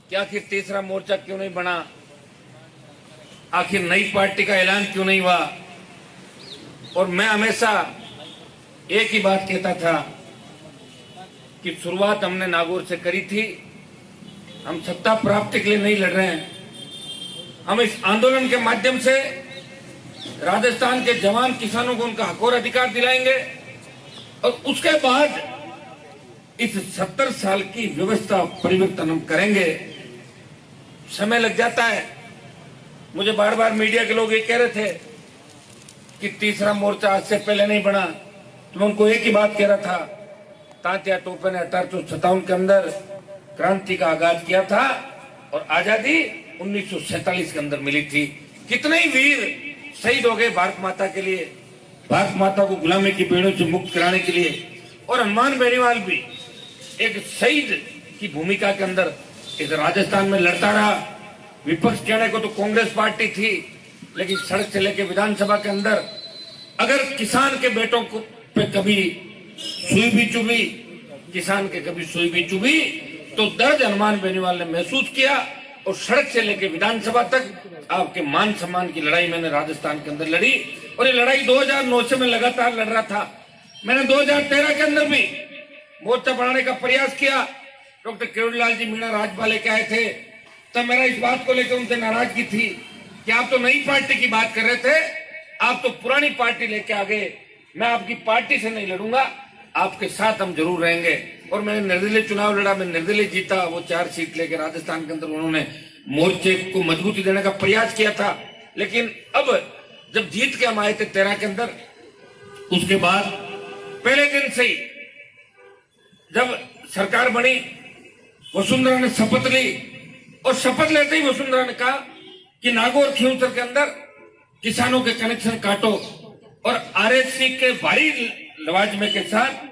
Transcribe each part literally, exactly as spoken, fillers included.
कि आखिर तीसरा मोर्चा क्यों नहीं बना, आखिर नई पार्टी का ऐलान क्यों नहीं हुआ। और मैं हमेशा एक ही बात कहता था कि शुरुआत हमने नागौर से करी थी, हम सत्ता प्राप्ति के लिए नहीं लड़ रहे हैं, हम इस आंदोलन के माध्यम से राजस्थान के जवान किसानों को उनका हक और अधिकार दिलाएंगे और उसके बाद इस सत्तर साल की व्यवस्था परिवर्तन हम करेंगे। समय लग जाता है। मुझे बार बार मीडिया के लोग ये कह रहे थे कि तीसरा मोर्चा आज से पहले नहीं बना, तो मैं उनको एक ही बात कह रहा था, तात्या टोपे ने अठारह सौ सत्तावन के अंदर क्रांति का आगाज किया था और आजादी उन्नीस सौ सैतालीस के अंदर मिली थी। कितने ही वीर शहीद हो गए भारत माता के लिए, भारत माता को गुलामी की बेड़ों से मुक्त कराने के लिए। और हनुमान बेनीवाल भी एक शहीद की भूमिका के अंदर इस राजस्थान में लड़ता रहा। विपक्ष कहने को तो कांग्रेस पार्टी थी, लेकिन सड़क से लेकर विधानसभा के अंदर अगर किसान के बेटों को पे कभी सुई भी चुभी, किसान के कभी सुई भी चुभी, तो दर्द हनुमान बेनीवाल ने महसूस किया। और सड़क से लेकर विधानसभा तक आपके मान सम्मान की लड़ाई मैंने राजस्थान के अंदर लड़ी। और ये लड़ाई दो हज़ार नौ से मैं लगातार लड़ रहा था। मैंने दो हज़ार तेरह के अंदर भी मोर्चा बढ़ाने का प्रयास किया। डॉक्टर किरोड़ीलाल जी मीणा राजभा लेके आए थे, तब मेरा इस बात को लेकर उनसे नाराजगी थी कि आप तो नई पार्टी की बात कर रहे थे, आप तो पुरानी पार्टी लेके आ गए। मैं आपकी पार्टी से नहीं लड़ूंगा, आपके साथ हम जरूर रहेंगे। और मैंने निर्दलीय चुनाव लड़ा, मैं निर्दलीय जीता। वो चार सीट लेकर राजस्थान के अंदर उन्होंने मोर्चे को मजबूती देने का प्रयास किया था। लेकिन अब जब जीत के हम आए थे तेरह के अंदर, उसके बाद पहले दिन से ही जब सरकार बनी, वसुंधरा ने शपथ ली और शपथ लेते ही वसुंधरा ने कहा कि नागौर खींवसर के अंदर किसानों के कनेक्शन काटो। और आरएससी के भारी लवाजमे के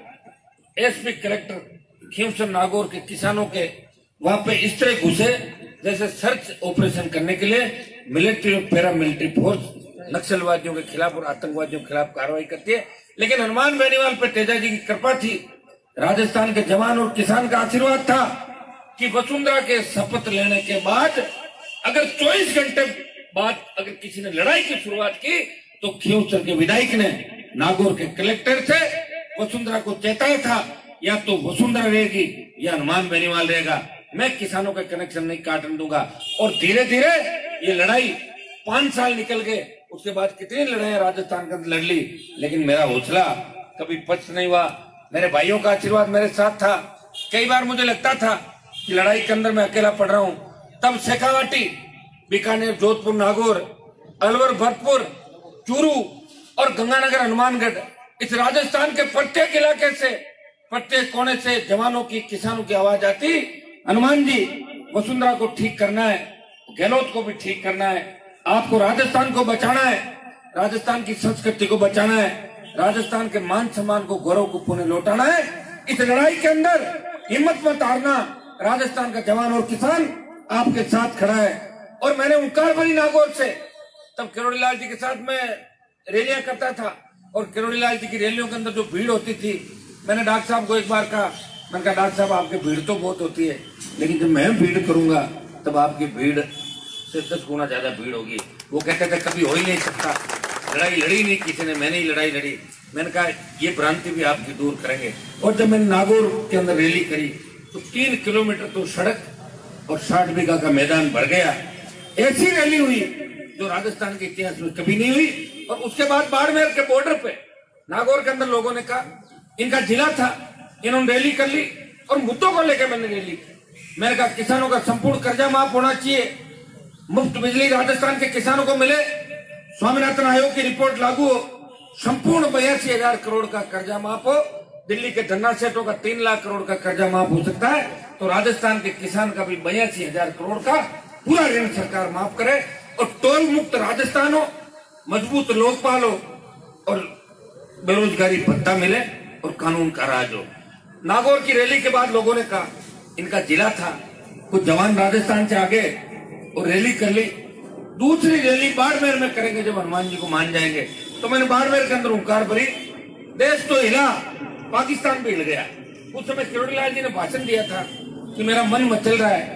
साथ एसपी कलेक्टर खींवसर नागौर के किसानों के वहां पे इस तरह घुसे जैसे सर्च ऑपरेशन करने के लिए मिलिट्री और पैरा मिलिट्री फोर्स नक्सलवादियों के खिलाफ और आतंकवादियों के खिलाफ कार्रवाई करती है। लेकिन हनुमान बेनीवाल पर तेजा जी की कृपा थी, राजस्थान के जवान और किसान का आशीर्वाद था कि वसुंधरा के शपथ लेने के बाद अगर चौबीस घंटे बाद अगर किसी ने लड़ाई की शुरुआत की तो खींवसर के विधायक ने नागौर के कलेक्टर से वसुंधरा को चेताया था, या तो वसुंधरा रहेगी या हनुमान बेनीवाल रहेगा, मैं किसानों का कनेक्शन नहीं काटने दूंगा। और धीरे धीरे ये लड़ाई पांच साल निकल गए। उसके बाद कितनी लड़ाई राजस्थान के अंदर लड़ ली, लेकिन मेरा हौसला कभी पस्त नहीं हुआ। मेरे भाइयों का आशीर्वाद मेरे साथ था। कई बार मुझे लगता था कि लड़ाई के अंदर मैं अकेला पड़ रहा हूं। तब शेखावाटी, बीकानेर, जोधपुर, नागौर, अलवर, भरतपुर, चूरू और गंगानगर, हनुमानगढ़, इस राजस्थान के प्रत्येक इलाके से, प्रत्येक कोने से जवानों की, किसानों की आवाज आती, हनुमान जी वसुंधरा को ठीक करना है, गहलोत को भी ठीक करना है, आपको राजस्थान को बचाना है, राजस्थान की संस्कृति को बचाना है, राजस्थान के मान सम्मान को, गौरव को पुनः लौटाना है। इस लड़ाई के अंदर हिम्मत मत हारना, राजस्थान का जवान और किसान आपके साथ खड़ा है। और मैंने ओंकार भरी नागौर से, तब किरोड़ीलाल जी के साथ मैं रैलियां करता था और किरोड़ीलाल जी की रैलियों के अंदर जो भीड़ होती थी, मैंने डॉक्टर साहब को एक बार कहा, मैंने कहा डॉक्टर साहब आपकी भीड़ तो बहुत होती है, लेकिन जब मैं भीड़ करूंगा तब आपकी भीड़ से दस गुना ज्यादा भीड़ होगी। वो कहते थे कभी हो ही नहीं सकता, लड़ाई लड़ी नहीं किसी ने, मैंने ही लड़ाई लड़ी। मैंने कहा ये भ्रांति भी आपकी दूर करेंगे। और जब मैंने नागौर के अंदर रैली करी तो तीन किलोमीटर तो सड़क और साठ बीघा का मैदान भर गया। ऐसी रैली हुई जो राजस्थान के इतिहास में कभी नहीं हुई। और उसके बाद बाड़मेर के बॉर्डर पे नागौर के अंदर लोगों ने कहा, इनका जिला था, इन्होंने रैली कर ली और मुद्दों को लेकर मैंने रैली की। मैंने कहा किसानों का संपूर्ण कर्जा माफ होना चाहिए, मुफ्त बिजली राजस्थान के किसानों को मिले, स्वामीनाथन आयोग की रिपोर्ट लागू हो, संपूर्ण बयासी हजार करोड़ का कर्जा माफ हो, दिल्ली के धन्ना सेठों का तीन लाख करोड़ का कर्जा माफ हो सकता है, तो राजस्थान के किसान का भी बयासी हजार करोड़ का पूरा ऋण सरकार माफ करे और टोल मुक्त राजस्थान हो, मजबूत लोकपाल हो और बेरोजगारी भत्ता मिले और कानून का राज हो। नागौर की रैली के बाद लोगों ने कहा इनका जिला था, कुछ जवान राजस्थान से आगे और रैली कर ली। दूसरी रैली बाड़मेर में करेंगे जब हनुमान जी को मान जाएंगे। तो मैंने बाड़मेर के अंदर ओंकार भरी, देश तो हिला, पाकिस्तान भी हिल गया। उस समय किरोड़ीलाल जी ने भाषण दिया था कि मेरा मन मचल रहा है,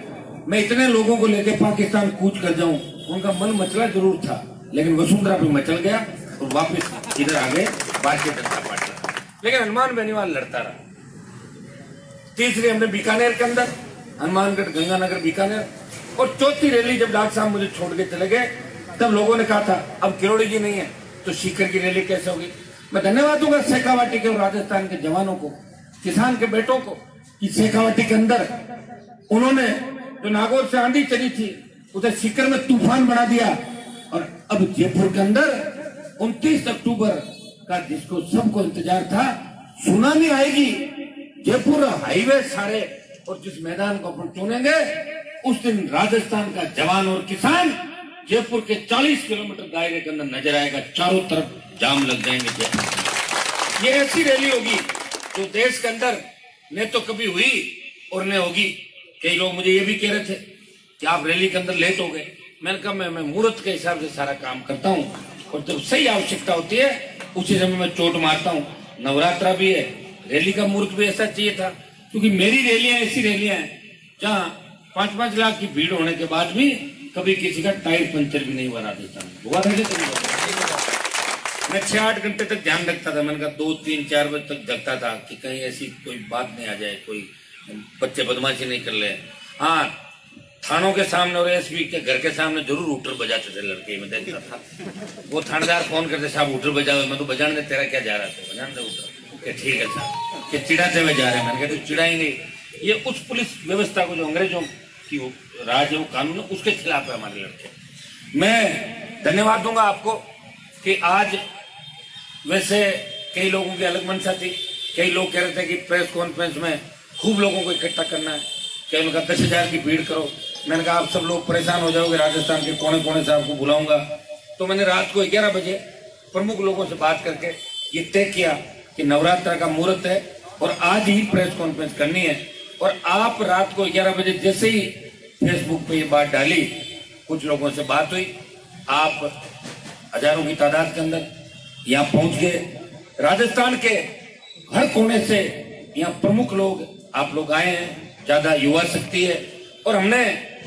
मैं इतने लोगों को लेकर पाकिस्तान कूच कर जाऊं, उनका मन मचला जरूर था, लेकिन वसुंधरा पे मचल गया और वापस इधर आ गए भारतीय जनता पार्टी। लेकिन हनुमान बेनीवाल लड़ता रहा। तीसरी हमने बीकानेर के अंदर, हनुमानगढ़, गंगानगर, बीकानेर, और चौथी रैली जब डॉक्टर साहब मुझे छोड़ के चले गए, तब लोगों ने कहा था अब किरोड़ी जी नहीं है तो सीकर की रैली कैसे होगी। मैं धन्यवाद दूंगा शेखावाटी के और राजस्थान के जवानों को, किसान के बेटों को, कि शेखावाटी के अंदर उन्होंने जो नागौर से आंधी चली थी उसे सीकर में तूफान बना दिया। और अब जयपुर के अंदर उनतीस अक्टूबर का, जिसको सबको इंतजार था, सुनामी आएगी, जयपुर हाईवे सारे, और जिस मैदान को अपन चुनेंगे उस दिन राजस्थान का जवान और किसान जयपुर के चालीस किलोमीटर दायरे के अंदर नजर आएगा, चारों तरफ जाम लग जाएंगे। ये ऐसी रैली होगी जो देश के अंदर न तो कभी हुई और न होगी। कई लोग मुझे ये भी कह रहे थे कि आप रैली के अंदर लेट हो गए। मैंने कहा मैं मैं मुहूर्त के हिसाब से सारा काम करता हूँ, और जब सही आवश्यकता होती है उसी समय मैं चोट मारता हूँ। नवरात्रा भी है, रैली का मुहूर्त भी ऐसा चाहिए था, क्योंकि मेरी रैलियां ऐसी रैलियां हैं जहाँ पांच पांच लाख की भीड़ होने के बाद भी कभी किसी का टायर पंचर भी नहीं बना देता। हुआ था मैं छह आठ घंटे तक ध्यान रखता था। मैंने कहा दो तीन चार बजे तक जगता था कि कहीं ऐसी कोई बात नहीं आ जाए, कोई बच्चे बदमाशी नहीं कर ले। हाँ, थानों के सामने और एसपी के घर के सामने जरूर हूटर बजाते थे लड़के, मैं देखता था। वो थानेदार फोन करते, साहब हूटर बजाओ। मैं तो बजाने दे, तेरा क्या जा रहा था, बजाने दे हूटर। ठीक है साहब, कि चिढ़ाते हुए जा रहे हैं। मैंने कहा तो चिढ़ाएंगे, ये उस पुलिस व्यवस्था को जो अंग्रेजों की राज है, वो कानून, उसके खिलाफ है हमारे लड़के। मैं धन्यवाद दूंगा आपको कि आज, वैसे कई लोगों की अलग मंशा थी, कई लोग कह रहे थे कि प्रेस कॉन्फ्रेंस में खूब लोगों को इकट्ठा करना है, कई लोग दस हजार की भीड़ करो। मैंने कहा आप सब लोग परेशान हो जाओगे, राजस्थान के कोने कोने से आपको बुलाऊंगा। तो मैंने रात को ग्यारह बजे प्रमुख लोगों से बात करके ये तय किया कि नवरात्र का मुहूर्त है और आज ही प्रेस कॉन्फ्रेंस करनी है। और आप रात को ग्यारह बजे जैसे ही फेसबुक पे ये बात डाली, कुछ लोगों से बात हुई, आप हजारों की तादाद के अंदर यहाँ पहुंच गए। राजस्थान के हर कोने से यहाँ प्रमुख लोग, आप लोग आए हैं, ज्यादा युवा शक्ति है। और हमने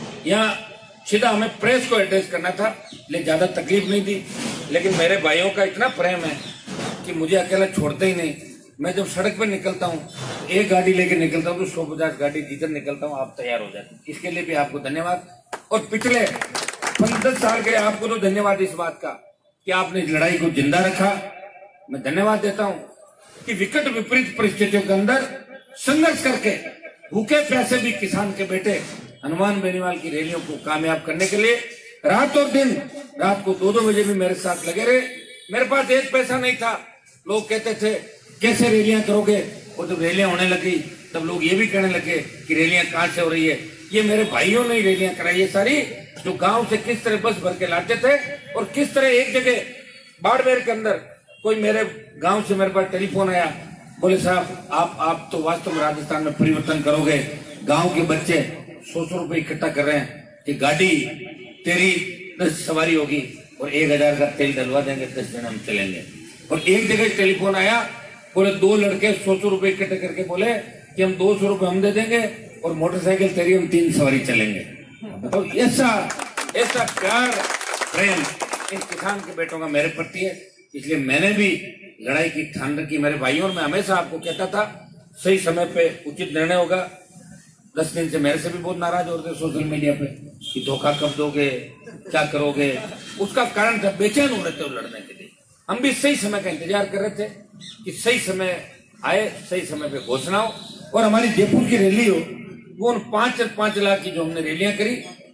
यहाँ सीधा हमें प्रेस को एड्रेस करना था, लेकिन ज्यादा तकलीफ नहीं दी। लेकिन मेरे भाइयों का इतना प्रेम है कि मुझे अकेला छोड़ते ही नहीं। मैं जब सड़क पर निकलता हूँ, एक गाड़ी लेके निकलता हूँ तो सौ पचास गाड़ी जिधर निकलता हूँ आप तैयार हो जाते हैं। इसके लिए भी आपको धन्यवाद। और पिछले पंद्रह साल के आपको तो धन्यवाद इस बात का कि आपने इस लड़ाई को जिंदा रखा। मैं धन्यवाद देता हूँ कि विकट विपरीत परिस्थितियों के अंदर संघर्ष करके भूखे प्यासे भी किसान के बेटे हनुमान बेनीवाल की रैलियों को कामयाब करने के लिए रात और दिन, रात को दो दो बजे भी मेरे साथ लगे रहे। मेरे पास एक पैसा नहीं था। लोग कहते थे कैसे रैलियां करोगे, और जब रैलियां होने लगी तब लोग ये भी कहने लगे कि रैलियां कहाँ से हो रही है। ये मेरे भाइयों ने रैलियां कराई है सारी, जो गांव से किस तरह बस भर के लाते थे और किस तरह एक जगह बाड़मेर के अंदर कोई मेरे गांव से मेरे पास टेलीफोन आया, बोले साहब आप आप तो वास्तव में राजस्थान में परिवर्तन करोगे। गांव के बच्चे सौ सौ रुपए इकट्ठा कर रहे हैं कि गाड़ी तेरी दस सवारी होगी और एक हजार का तेल डलवा देंगे, दस जन हम चलेंगे। और एक जगह टेलीफोन आया, बोले दो लड़के सौ सौ रुपए इकट्ठे करके बोले कि हम दो सौ रुपए हम दे देंगे और मोटरसाइकिल तेरी हम तीन सवारी चलेंगे। तो ऐसा ऐसा प्यार प्रेम इन किसान के बेटों का मेरे प्रति है। इसलिए मैंने भी लड़ाई की ठान रखी मेरे भाइयों। और मैं हमेशा आपको कहता था सही समय पे उचित निर्णय होगा। दस दिन से मेरे से भी बहुत नाराज हो रहे थे सोशल मीडिया पे कि धोखा कब दोगे, क्या करोगे। उसका कारण था बेचैन हो रहे थे वो लड़ने के लिए। हम भी सही समय का इंतजार कर रहे थे कि सही समय आए, सही समय पे घोषणा हो और हमारी जयपुर की रैली हो। वो उन पांच पांच लाख की जो हमने रैलियां करी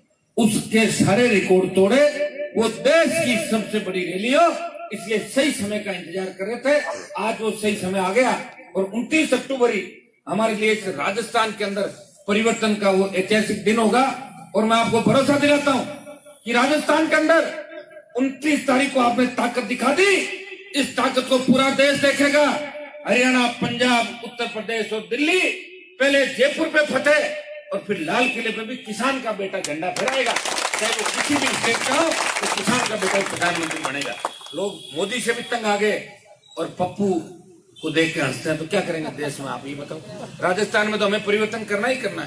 उसके सारे रिकॉर्ड तोड़े। वो देश की सबसे बड़ी रैली हो, इसलिए सही समय का इंतजार कर रहे थे। आज वो सही समय आ गया और उनतीस अक्टूबर ही हमारे लिए राजस्थान के अंदर परिवर्तन का वो ऐतिहासिक दिन होगा। और मैं आपको भरोसा दिलाता हूं कि राजस्थान के अंदर उनतीस तारीख को आपने ताकत दिखा दी। इस ताकत को पूरा देश देखेगा। हरियाणा, पंजाब, उत्तर प्रदेश और दिल्ली पहले जयपुर पे फतेह और फिर लाल किले पे भी किसान का बेटा झंडा फहराएगा। चाहे वो किसी भी स्टेट का हो तो किसान का बेटा प्रधानमंत्री बनेगा। लोग मोदी से भी तंग आ गए और पप्पू को देख के हंसते हैं, तो क्या करेंगे देश में आप ये बताओ। राजस्थान में तो हमें परिवर्तन करना ही करना है।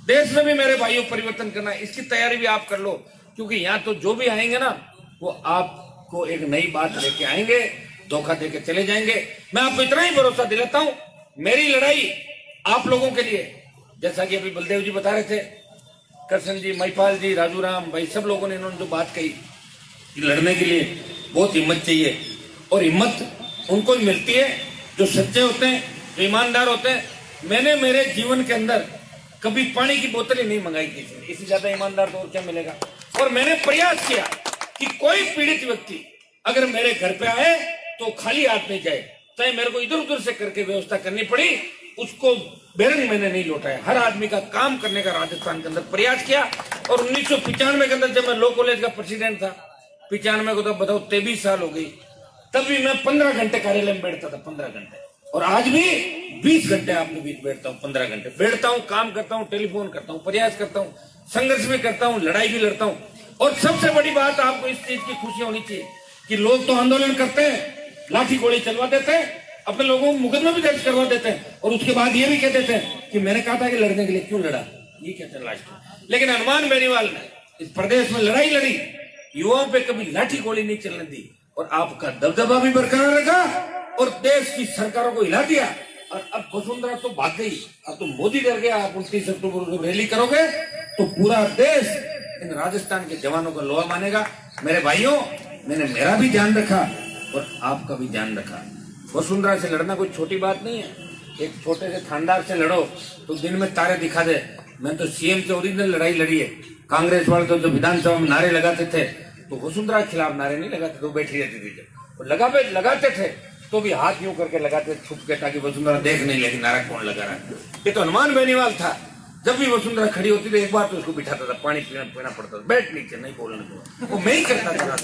देश में भी मेरे भाइयों परिवर्तन करना है, इसकी तैयारी भी आप कर लो, क्योंकि यहाँ तो जो भी आएंगे ना वो आपको एक नई बात लेके आएंगे, धोखा देके चले जाएंगे। मैं आपको इतना ही भरोसा दिलाता हूं, मेरी लड़ाई आप लोगों के लिए, जैसा कि अभी बलदेव जी बता रहे थे, कृष्ण जी, महिपाल जी, राजू राम भाई, सब लोगों ने इन्होंने जो बात कही कि लड़ने के लिए बहुत हिम्मत चाहिए, और हिम्मत उनको ही मिलती है जो सच्चे होते हैं, जो ईमानदार होते हैं। मैंने मेरे जीवन के अंदर कभी पानी की बोतल ही नहीं मंगाई किसी ने, इससे ज्यादा ईमानदार तो और क्या मिलेगा। और मैंने प्रयास किया कि कोई पीड़ित व्यक्ति अगर मेरे घर पे आए तो खाली हाथ नहीं जाए, चाहे मेरे को इधर उधर से करके व्यवस्था करनी पड़ी, उसको बेरंग मैंने नहीं लौटाया। हर आदमी का काम करने का राजस्थान के अंदर प्रयास किया। और उन्नीस सौ पिचानवे के अंदर जब मैं लॉ कॉलेज का प्रेसिडेंट था, पिचानवे को तो बताओ तेईस साल हो गई, तब भी मैं पंद्रह घंटे कार्यालय में बैठता था, पंद्रह घंटे। और आज भी बीस घंटे आपके बीच बैठता हूँ, पंद्रह घंटे बैठता हूँ, काम करता हूँ, टेलीफोन करता हूँ, प्रयास करता हूँ, संघर्ष भी करता हूँ, लड़ाई भी लड़ता हूँ। और सबसे बड़ी बात आपको इस चीज की खुशी होनी चाहिए कि लोग तो आंदोलन करते हैं, लाठी गोली चलवा देते हैं, अपने लोगों को मुकदमा भी दर्ज करवा देते हैं, और उसके बाद ये भी कह देते हैं कि मैंने कहा था कि लड़ने के लिए क्यों लड़ा, ये कहते हैं लास्ट में। लेकिन हनुमान बेनीवाल ने इस प्रदेश में लड़ाई लड़ी, युवाओं पे कभी लाठी गोली नहीं चलने दी, और आपका दबदबा भी बरकरार रखा, और देश की सरकारों को हिला दिया। और अब वसुंधरा तो भाग गई, अब तो मोदी डर गया। आप उनतीस अक्टूबर को रैली करोगे तो पूरा देश इन राजस्थान के जवानों का लोहा मानेगा। मेरे भाइयों, मैंने मेरा भी ध्यान रखा और आपका भी ध्यान रखा। वसुंधरा से लड़ना कोई छोटी बात नहीं है। एक छोटे से थानेदार से लड़ो तो दिन में तारे दिखा दे। मैं तो सीएम से ओरिजिनल लड़ाई लड़ी है। कांग्रेस वाले तो जो विधानसभा में नारे लगाते थे तो वसुंधरा के खिलाफ नारे नहीं लगाते, तो बैठी रहती थी। जब वो लगा लगाते थे तो भी हाथ यूं करके लगाते छुप के, ताकि वसुंधरा देख नहीं लेगी नारा कौन लगा रहा है। ये तो हनुमान बेनीवाल था। जब भी वसुंधरा खड़ी होती थी एक बार तो उसको बिठाता था, पानी पीना पीना पड़ता था, बैठ नीचे, नहीं बोलने दो। वो मैं ही करता था,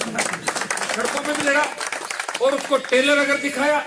सड़कों पे भी लड़ा और उसको टेलर अगर दिखाया,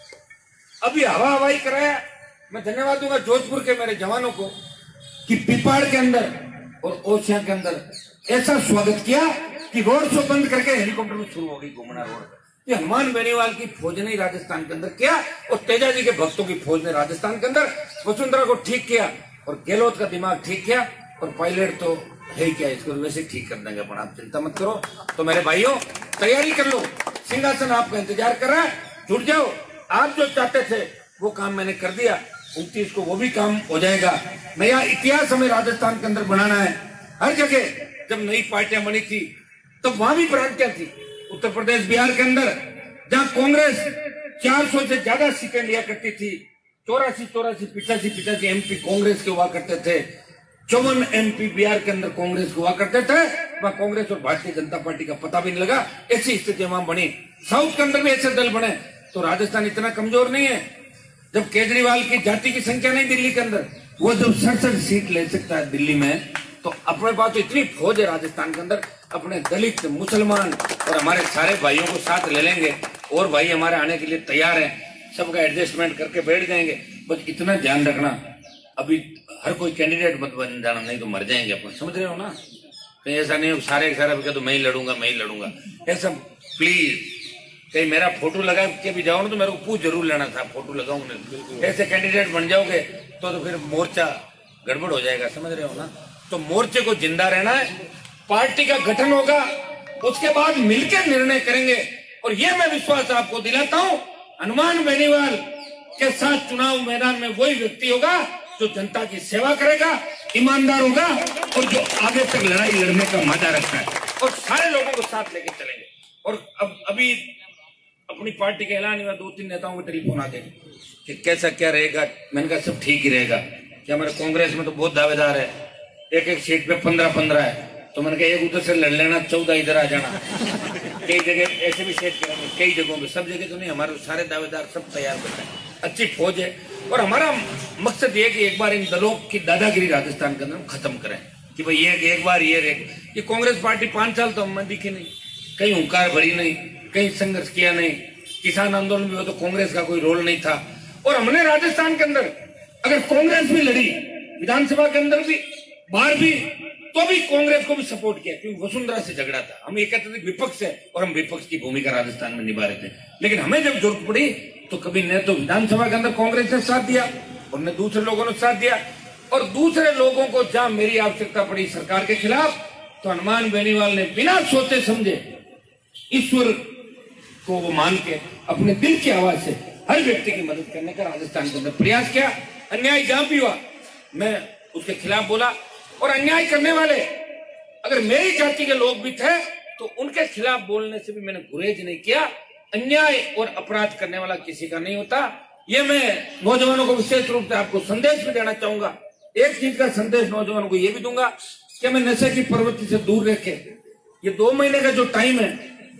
अभी हवा हवाई कराया। मैं धन्यवाद दूंगा जोधपुर के मेरे जवानों को कि पिपाड़ के अंदर और ओसिया के अंदर ऐसा स्वागत किया कि रोड शो बंद करके हेलीकॉप्टर में शुरू हो गई घूमना रोड। ये हनुमान बेनीवाल की फौज ने राजस्थान के अंदर किया, और तेजा जी के भक्तों की फौज ने राजस्थान के अंदर वसुंधरा को ठीक किया, और गहलोत का दिमाग ठीक किया, और पायलट तो है क्या, इसको वैसे ठीक कर देंगे अपन, आप चिंता मत करो। तो मेरे भाइयों, तैयारी कर लो, सिंहासन आपका इंतजार कर रहा है, जुट जाओ। आप जो चाहते थे वो काम मैंने कर दिया, उनतीस को वो भी काम हो जाएगा। नया इतिहास हमें राजस्थान के अंदर बनाना है। हर जगह जब नई पार्टियां बनी थी तब वहां भी भ्रांतियां थी। उत्तर प्रदेश, बिहार के अंदर जहां कांग्रेस चार सौ से ज्यादा सीटें लिया करती थी, चौरासी चौरासी पिचासी पिचासी एमपी कांग्रेस के हुआ करते थे, चौवन एमपी बिहार के अंदर कांग्रेस के हुआ करते थे, वहां कांग्रेस और भारतीय जनता पार्टी का पता भी नहीं लगा। ऐसी स्थिति वहां बनी। साउथ के अंदर भी ऐसे दल बने। तो राजस्थान इतना कमजोर नहीं है। जब केजरीवाल की जाति की संख्या नहीं दिल्ली के अंदर, वो जब सड़सठ सीट ले सकता है दिल्ली में, तो अपने पास तो इतनी फौज है राजस्थान के अंदर, अपने दलित, मुसलमान और हमारे सारे भाइयों को साथ ले लेंगे, और भाई हमारे आने के लिए तैयार है, सबका एडजस्टमेंट करके बैठ जाएंगे। बस इतना ध्यान रखना, अभी हर कोई कैंडिडेट मत बन जाना, नहीं तो मर जाएंगे अपन, समझ रहे हो ना। कहीं ऐसा नहीं सारे सारा तो मैं ही लड़ूंगा मैं ही लड़ूंगा, ऐसा प्लीज। कहीं मेरा फोटो लगा के भी जाओ ना तो मेरे को पूछ जरूर लेना था, फोटो लगाऊंगा। ऐसे कैंडिडेट बन जाओगे तो, तो फिर मोर्चा गड़बड़ हो जाएगा, समझ रहे हो ना। तो मोर्चे को जिंदा रहना है, पार्टी का गठन होगा, उसके बाद मिलकर निर्णय करेंगे। और ये मैं विश्वास आपको दिलाता हूं, हनुमान बेनीवाल के साथ चुनाव मैदान में वही व्यक्ति होगा जो जनता की सेवा करेगा, ईमानदार होगा, और जो आगे तक लड़ाई लड़ने का मजा रखता है, और सारे लोगों को साथ लेके चलेंगे। और अब अभी अपनी पार्टी का ऐलान हुआ, दो तीन नेताओं को टेलीफोन आ गए कि कैसा क्या रहेगा। मैंने कहा सब ठीक ही रहेगा। कि हमारे कांग्रेस में तो बहुत दावेदार है, एक एक सीट पे पंद्रह पंद्रह है, तो मैंने कहा एक उधर से लड़ लेना, चौदह इधर आ जाना। कई जगह ऐसे भी सेट करेंगे, कई जगहों पे, सब जगह तो नहीं, हमारे सारे दावेदार सब तैयार बैठे हैं, अच्छी फौज है। और हमारा मकसद ये कि एक बार इन दलों की दादागिरी राजस्थान के अंदर खत्म करें कि भाई ये एक बार ये ये कांग्रेस पार्टी पांच साल तो हमें दिखे नहीं, कहीं हुंकार भरी नहीं, कहीं संघर्ष किया नहीं, किसान आंदोलन में तो कांग्रेस का कोई रोल नहीं था। और हमने राजस्थान के अंदर अगर कांग्रेस भी लड़ी, विधानसभा के अंदर भी, बाहर भी, तो भी कांग्रेस को भी सपोर्ट किया, क्योंकि वसुंधरा से झगड़ा था। हम ये कहते थे विपक्ष है, और हम विपक्ष की भूमिका राजस्थान में निभा रहे थे। लेकिन हमें जब जरूरत पड़ी तो कभी न तो विधानसभा के अंदर कांग्रेस ने साथ दिया और न दूसरे लोगों ने साथ दिया। और दूसरे लोगों को जहां मेरी आवश्यकता पड़ी सरकार के खिलाफ, तो हनुमान बेनीवाल ने बिना सोचे समझे ईश्वर को वो मान के अपने दिल की आवाज से हर व्यक्ति की मदद करने का राजस्थान के अंदर प्रयास किया। अन्याय जहां भी हुआ मैं उसके खिलाफ बोला, और अन्याय करने वाले अगर मेरी जाति के लोग भी थे तो उनके खिलाफ बोलने से भी मैंने गुरेज नहीं किया। अन्याय और अपराध करने वाला किसी का नहीं होता। ये मैं नौजवानों को विशेष रूप से आपको संदेश भी देना चाहूंगा। एक चीज का संदेश नौजवानों को ये भी दूंगा कि हमें नशे की प्रवृत्ति से दूर रखे। ये दो महीने का जो टाइम है,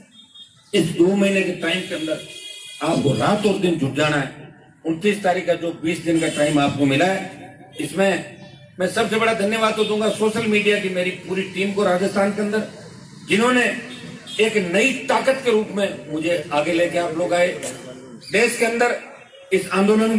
इस दो महीने के टाइम के अंदर आपको रात और दिन जुट जाना है। उनतीस तारीख का जो बीस दिन का टाइम आपको मिला है, इसमें मैं सबसे बड़ा धन्यवाद तो दूंगा सोशल मीडिया की मेरी पूरी टीम को राजस्थान के अंदर, जिन्होंने एक नई ताकत के रूप में मुझे आगे लेके आप लोग आए, देश के अंदर इस आंदोलन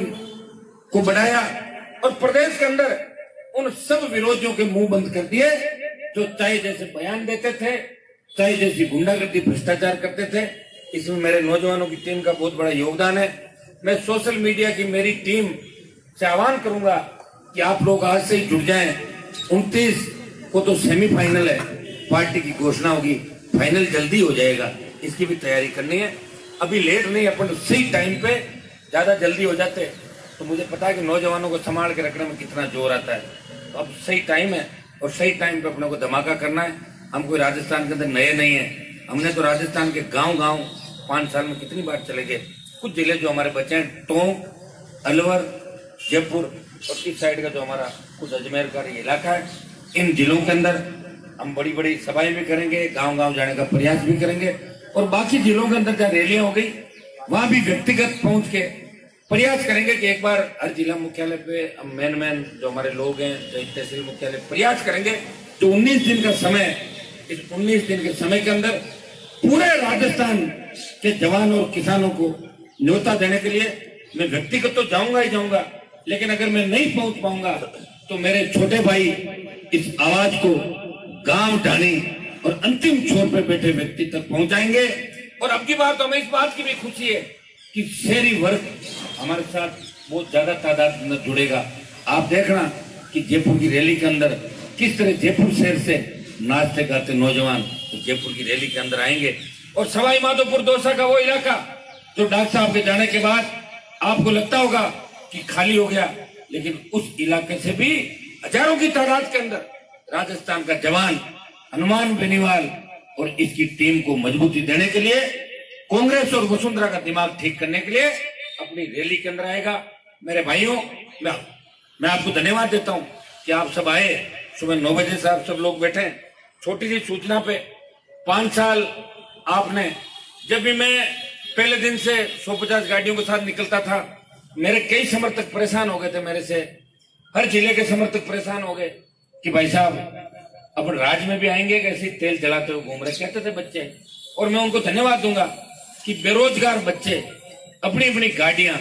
को बढ़ाया और प्रदेश के अंदर उन सब विरोधियों के मुंह बंद कर दिए जो चाहे जैसे बयान देते थे, चाहे जैसी गुंडागर्दी भ्रष्टाचार करते थे। इसमें मेरे नौजवानों की टीम का बहुत बड़ा योगदान है। मैं सोशल मीडिया की मेरी टीम से आह्वान करूंगा कि आप लोग आज से ही जुड़ जाएं। उनतीस को तो सेमीफाइनल है, पार्टी की घोषणा होगी, फाइनल जल्दी हो जाएगा, इसकी भी तैयारी करनी है। अभी लेट नहीं, अपन सही टाइम पे, ज्यादा जल्दी हो जाते तो मुझे पता है कि नौजवानों को संभाल के रखने में कितना जोर आता है। तो अब सही टाइम है और सही टाइम पे अपने को धमाका करना है। हम कोई राजस्थान के अंदर नए नहीं है, हमने तो राजस्थान के गांव गांव पांच साल में कितनी बार चले गए। कुछ जिले जो हमारे बचे हैं, टोंक, अलवर, जयपुर और इस साइड का जो हमारा कुछ अजमेर का इलाका है, इन जिलों के अंदर हम बड़ी बड़ी सभाएं भी करेंगे, गांव गांव जाने का प्रयास भी करेंगे। और बाकी जिलों के अंदर जहाँ रैलियां हो गई वहां भी व्यक्तिगत पहुंच के प्रयास करेंगे कि एक बार हर जिला मुख्यालय पे मैन मैन जो हमारे लोग हैं, तहसील मुख्यालय, प्रयास करेंगे जो उन्नीस दिन का समय, इस उन्नीस दिन के समय के अंदर पूरे राजस्थान के जवान और किसानों को न्योता देने के लिए मैं व्यक्तिगत तो जाऊंगा ही जाऊंगा, लेकिन अगर मैं नहीं पहुंच पाऊंगा तो मेरे छोटे भाई इस आवाज को गांव ढाणी और अंतिम छोर पे बैठे व्यक्ति तक पहुंचाएंगे। और अब की बात तो हमें इस बात की भी खुशी है कि शहरी वर्ग हमारे साथ बहुत ज्यादा तादाद में जुड़ेगा। आप देखना कि जयपुर की रैली के अंदर किस तरह जयपुर शहर से नाचते गाते नौजवान तो जयपुर की रैली के अंदर आएंगे। और सवाई माधोपुर दौसा का वो इलाका जो डॉक्टर साहब के जाने के बाद आपको लगता होगा कि खाली हो गया, लेकिन उस इलाके से भी हजारों की तादाद के अंदर राजस्थान का जवान हनुमान बेनीवाल और इसकी टीम को मजबूती देने के लिए, कांग्रेस और वसुंधरा का दिमाग ठीक करने के लिए अपनी रैली के अंदर आएगा। मेरे भाइयों, मैं, मैं आपको धन्यवाद देता हूं कि आप सब आए। सुबह नौ बजे से आप सब लोग बैठे। छोटी सी सूचना पे, पांच साल आपने, जब भी मैं पहले दिन से सौ पचास गाड़ियों के साथ निकलता था, मेरे कई समर्थक परेशान हो गए थे मेरे से, हर जिले के समर्थक परेशान हो गए कि भाई साहब अब राज्य में भी आएंगे कैसे तेल जलाते हुए घूम रहे, कहते थे बच्चे। और मैं उनको धन्यवाद दूंगा कि बेरोजगार बच्चे अपनी अपनी गाड़ियां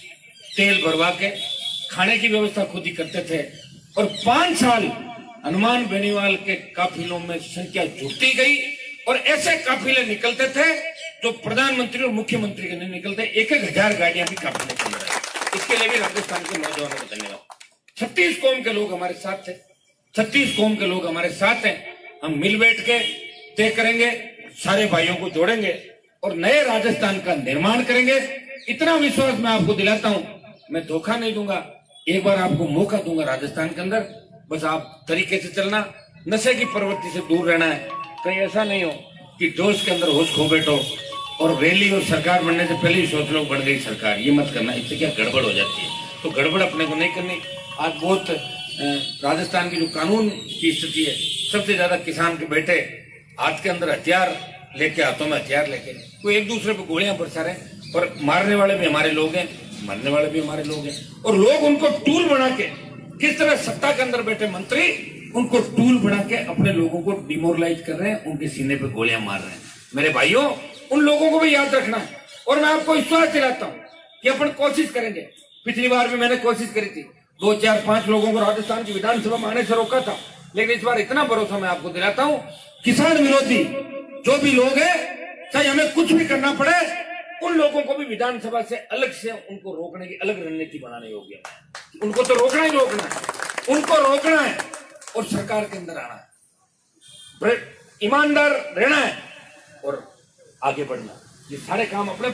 तेल भरवा के खाने की व्यवस्था खुद ही करते थे। और पांच साल हनुमान बेनीवाल के काफिलों में संख्या जुटती गई और ऐसे काफिले निकलते थे जो प्रधानमंत्री और मुख्यमंत्री के नहीं निकलते, एक एक हजार गाड़ियां भी काफिले चल रहे। इसके लिए भी राजस्थान के नौजवानों को धन्यवाद। छत्तीस कौम के लोग हमारे साथ थे, छत्तीस कौम के लोग हमारे साथ हैं। हम मिल बैठ के तय करेंगे, सारे भाइयों को जोड़ेंगे और नए राजस्थान का निर्माण करेंगे। इतना विश्वास मैं आपको दिलाता हूं, मैं धोखा नहीं दूंगा। एक बार आपको मौका दूंगा राजस्थान के अंदर, बस आप तरीके से चलना, नशे की प्रवृत्ति से दूर रहना है। कहीं ऐसा नहीं हो कि जोश के अंदर होश खो बैठो और रैली और सरकार बनने से पहले ही सोच लो बढ़ गई सरकार। ये मत करना, इससे क्या गड़बड़ हो जाती है। तो गड़बड़ अपने को नहीं करनी। आज बहुत राजस्थान की जो कानून की स्थिति है, सबसे ज्यादा किसान के बेटे हाथ के अंदर हथियार लेके, हाथों में हथियार लेके कोई एक दूसरे पे गोलियां बरसा रहे और मारने वाले भी हमारे लोग हैं, मरने वाले भी हमारे लोग हैं। और लोग उनको टूल बना के, किस तरह सत्ता के अंदर बैठे मंत्री उनको टूल बना के अपने लोगों को डिमोरलाइज कर रहे हैं, उनके सीने पे गोलियां मार रहे हैं। मेरे भाइयों, उन लोगों को भी याद रखना है। और मैं आपको विश्वास दिलाता हूँ कि अपन कोशिश करेंगे। पिछली बार भी मैंने कोशिश करी थी, दो चार पांच लोगों को राजस्थान की विधानसभा में आने से रोका था, लेकिन इस बार इतना भरोसा मैं आपको दिलाता हूं, किसान विरोधी जो भी लोग हैं, चाहे हमें कुछ भी करना पड़े, उन लोगों को भी विधानसभा से अलग से उनको रोकने की अलग रणनीति बनानी होगी। उनको तो रोकना ही रोकना है। उनको रोकना है और सरकार के अंदर आना है, ईमानदार रहना है और आगे बढ़ना। ये सारे काम अपने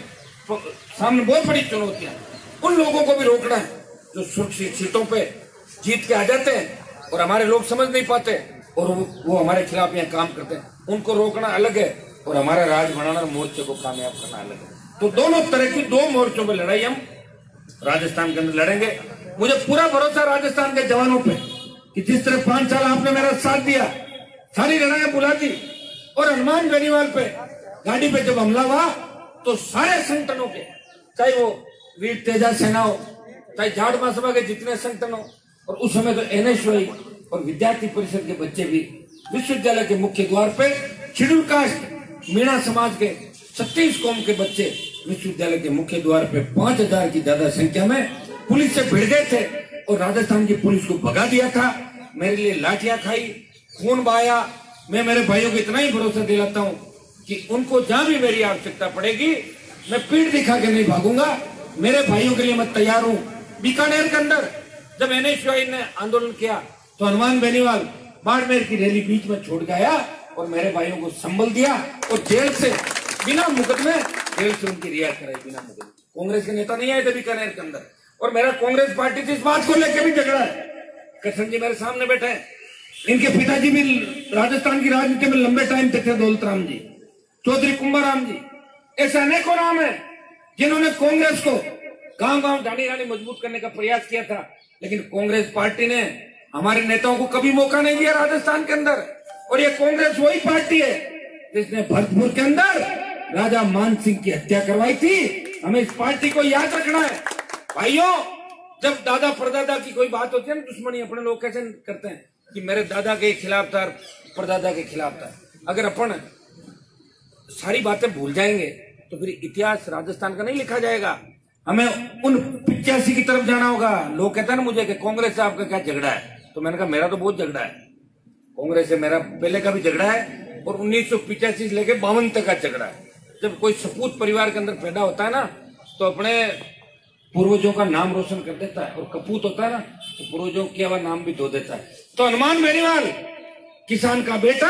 सामने बहुत बड़ी चुनौतियां, उन लोगों को भी रोकना है जो सुरक्षित सीटों पे जीत के आ जाते हैं और हमारे लोग समझ नहीं पाते और वो, वो हमारे खिलाफ यहाँ काम करते हैं, उनको रोकना अलग है और हमारा राज बनाना मोर्चे को कामयाब करना अलग है। तो दोनों तरह की दो मोर्चों पे लड़ाई हम राजस्थान के अंदर लड़ेंगे। मुझे पूरा भरोसा राजस्थान के जवानों पे कि जिस तरह पांच साल आपने मेरा साथ दिया, सारी लड़ाइयां बुला दी और हनुमान बेनीवाल पे गाड़ी पे जब हमला हुआ तो सारे संगठनों के, चाहे वो वीर तेजा सेना हो, चाहे जाट महासभा के जितने संगठन हो, और उस समय तो एनएसयूआई और विद्यार्थी परिषद के बच्चे भी विश्वविद्यालय के मुख्य द्वार पे शेड्यूल कास्ट मीणा समाज के छत्तीस कौम के बच्चे विश्वविद्यालय के मुख्य द्वार पे पांच हजार की ज्यादा संख्या में पुलिस से भिड़ गए थे और राजस्थान की पुलिस को भगा दिया था। मेरे लिए लाठियां खाई, खून बहाया। मैं मेरे भाइयों को इतना ही भरोसा दिलाता हूं कि उनको जहां भी मेरी आवश्यकता पड़ेगी मैं पीठ दिखा के नहीं भागूंगा। मेरे भाइयों के लिए मैं तैयार हूं। बीकानेर के अंदर जब एनएसयूआई ने आंदोलन किया तो हनुमान बेनीवाल बाड़मेर की रैली बीच में छोड़ गया और मेरे भाइयों को संभल दिया और जेल से बिना मुकदमे जेल से उनकी रिहाई कराई, बिना मुकदमे। कांग्रेस के नेता नहीं आए थे बीकानेर के अंदर और मेरा कांग्रेस पार्टी से इस बात को लेकर भी झगड़ा है। कृष्ण जी मेरे सामने बैठे हैं, इनके पिताजी भी राजस्थान की राजनीति में लंबे टाइम तक थे, दौलत राम जी, चौधरी कुंभाराम जी, ऐसे अनेकों नाम है जिन्होंने कांग्रेस को गांव गांव ढाणी ढाणी मजबूत करने का प्रयास किया था, लेकिन कांग्रेस पार्टी ने हमारे नेताओं को कभी मौका नहीं दिया राजस्थान के अंदर। और ये कांग्रेस वही पार्टी है जिसने भरतपुर के अंदर राजा मान सिंह की हत्या करवाई थी। हमें इस पार्टी को याद रखना है भाइयों। जब दादा परदादा की कोई बात होती है ना, दुश्मनी अपने लोग कैसे करते हैं कि मेरे दादा के खिलाफ था, परदादा के खिलाफ था। अगर अपन सारी बातें भूल जाएंगे तो फिर इतिहास राजस्थान का नहीं लिखा जाएगा। हमें उन पिचासी की तरफ जाना होगा। लोग कहते हैं ना मुझे कि कांग्रेस से आपका क्या झगड़ा है, तो मैंने कहा मेरा तो बहुत झगड़ा है कांग्रेस से, मेरा पहले का भी झगड़ा है और उन्नीस सौ पिचासी से लेकर बावन तक का झगड़ा है। जब कोई सपूत परिवार के अंदर पैदा होता है ना तो अपने पूर्वजों का नाम रोशन कर देता है, और कपूत होता है ना तो पूर्वजों किया हुआ नाम भी धो देता है। तो हनुमान बेनीवाल किसान का बेटा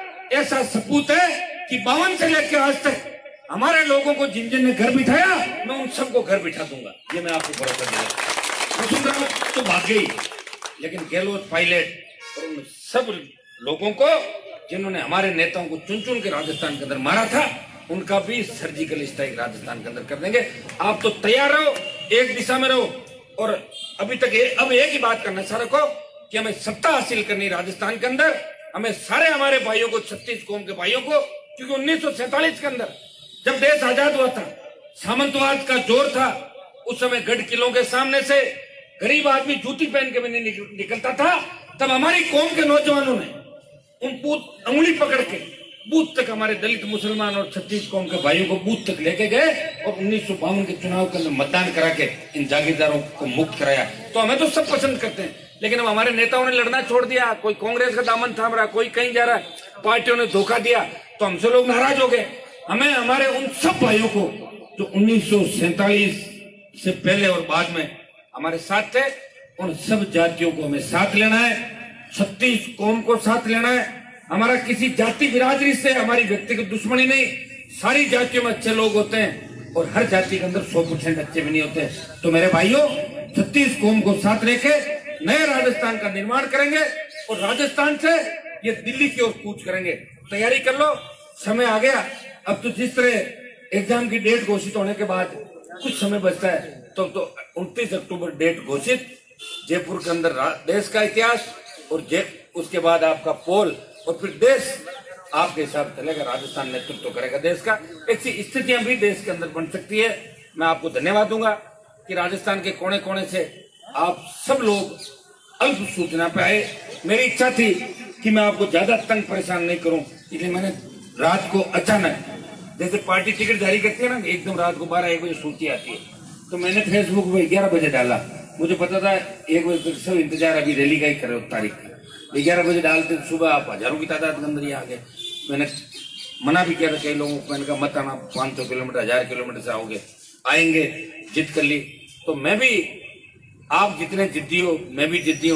ऐसा सपूत है कि बावन से लेकर आज तक हमारे लोगों को जिन जिन ने घर बिठाया मैं उन सबको घर बिठा दूंगा, ये मैं आपको भरोसा दिया। वसुंधरा तो भाग गई, लेकिन गहलोत, पायलट और उन सब लोगों को जिन्होंने हमारे नेताओं को चुन चुन के राजस्थान के अंदर मारा था, उनका भी सर्जिकल स्ट्राइक राजस्थान के अंदर कर देंगे। आप तो तैयार रहो, एक दिशा में रहो। और अभी तक ए, अब एक ही बात करना सारा को कि हमें सत्ता हासिल करनी राजस्थान के अंदर। हमें सारे हमारे भाइयों को, छत्तीस कौम के भाइयों को, क्योंकि उन्नीस सौ सैतालीस के अंदर जब देश आजाद हुआ था, सामंतवाद का जोर था, उस समय गढ़ किलों के सामने से गरीब आदमी जूती पहन के भी नहीं निकलता था। तब हमारी कौम के नौजवानों ने उन बूथ अंगुली पकड़ के बूथ तक हमारे दलित, मुसलमान और छत्तीस कौम के भाइयों को बूथ तक लेके गए और उन्नीस सौ बावन के चुनाव के अंदर मतदान करा के इन जागीरदारों को मुक्त कराया। तो हमें तो सब पसंद करते हैं, लेकिन अब हमारे नेताओं ने लड़ना छोड़ दिया। कोई कांग्रेस का दामन थाम रहा, कोई कहीं जा रहा है, पार्टियों ने धोखा दिया, तो हमसे लोग नाराज हो गए। हमें हमारे उन सब भाइयों को जो उन्नीस सौ सैतालीस से पहले और बाद में हमारे साथ थे, उन सब जातियों को हमें साथ लेना है, छत्तीस कौम को साथ लेना है। हमारा किसी जाति बिरादरी से हमारी व्यक्तिगत दुश्मनी नहीं, सारी जातियों में अच्छे लोग होते हैं और हर जाति के अंदर सौ परसेंट अच्छे भी नहीं होते। तो मेरे भाइयों, छत्तीस कौम को साथ लेके नए राजस्थान का निर्माण करेंगे और राजस्थान से ये दिल्ली की ओर कूच करेंगे। तैयारी कर लो, समय आ गया। अब तो जिस तरह एग्जाम की डेट घोषित होने के बाद कुछ समय बचता है, तो तो उनतीस अक्टूबर डेट घोषित, जयपुर के अंदर देश का इतिहास और उसके बाद आपका पोल, और फिर देश आपके हिसाब चलेगा, राजस्थान नेतृत्व करेगा देश का। ऐसी स्थितियां भी देश के अंदर बन सकती है। मैं आपको धन्यवाद दूंगा कि राजस्थान के कोने कोने से आप सब लोग अल्प सूचना पे आए। मेरी इच्छा थी कि मैं आपको ज्यादा तंग परेशान नहीं करूं, इसलिए मैंने रात को अचानक, जैसे पार्टी टिकट जारी करती है ना, एकदम रात को बारह एक बजे सूची आती है, तो मैंने फेसबुक पे ग्यारह बजे डाला। मुझे पता था एक बजे तक सब इंतजार अभी रैली का ही करे तारीख का। ग्यारह बजे डालते सुबह आप हजारों की तादाद के अंदर ही आ गए। मैंने मना भी किया था कई लोगों को, मैंने कहा मत आना, पाँच सौ किलोमीटर हजार किलोमीटर से आओगे, आएंगे, जिद कर ली। तो मैं भी, आप जितने जिद्दी हो मैं भी जिद्दी हूँ।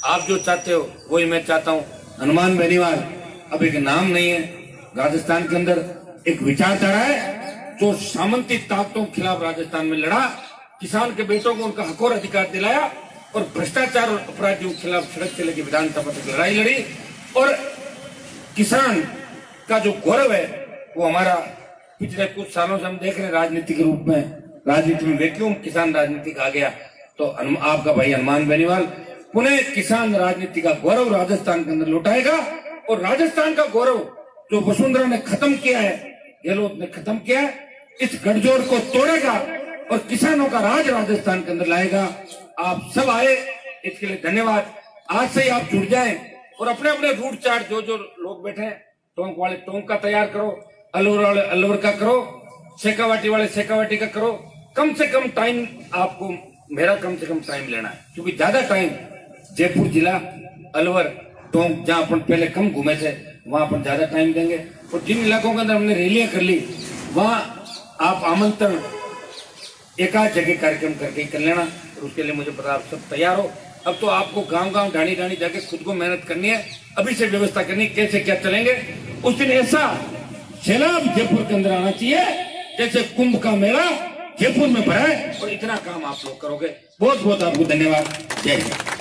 आप जो चाहते हो वही मैं चाहता हूँ। हनुमान बेनीवाल अब एक नाम नहीं है, राजस्थान के अंदर एक विचारधारा है जो सामंती ताकतों के खिलाफ राजस्थान में लड़ा, किसान के बेटों को उनका हक और अधिकार दिलाया और भ्रष्टाचार और अपराधियों के खिलाफ सड़क से लेकर विधानसभा तक लड़ाई लड़ी। और किसान का जो गौरव है वो हमारा पिछले कुछ सालों से हम देख रहे हैं राजनीति के रूप में, राजनीति में वैक्यूम किसान राजनीति का आ गया। तो आपका भाई हनुमान बेनीवाल पुनः किसान राजनीति का गौरव राजस्थान के अंदर लौटाएगा और राजस्थान का गौरव जो वसुंधरा ने खत्म किया है, गहलोत ने खत्म किया है, इस गठजोड़ को तोड़ेगा और किसानों का राज राजस्थान के अंदर लाएगा। आप सब आए, इसके लिए धन्यवाद। आज से ही आप जुड़ जाएं और अपने अपने रूट चार्ट जो जो लोग बैठे हैं, टोंक वाले टोंक का तैयार करो, अलवर वाले अलवर का करो, शेखावाटी वाले शेखावाटी का करो। कम से कम टाइम आपको, मेरा कम से कम टाइम लेना है, क्योंकि ज्यादा टाइम जयपुर जिला, अलवर, टोंक जहां अपन पहले कम घूमे थे वहां अपन ज्यादा टाइम देंगे। और जिन इलाकों के अंदर हमने रैलियां कर ली वहां आप आमंत्रण एक आध जगह कार्यक्रम करके कर लेना। और उसके लिए मुझे पता आप सब तैयार हो। अब तो आपको गांव गांव ढाणी ढाणी जाके खुद को मेहनत करनी है, अभी से व्यवस्था करनी है कैसे क्या चलेंगे। उस दिन ऐसा सैलाब जयपुर के अंदर आना चाहिए जैसे कुंभ का मेला जयपुर में भरा है, और इतना काम आप लोग करोगे। बहुत बहुत आपको धन्यवाद। जय हिंद।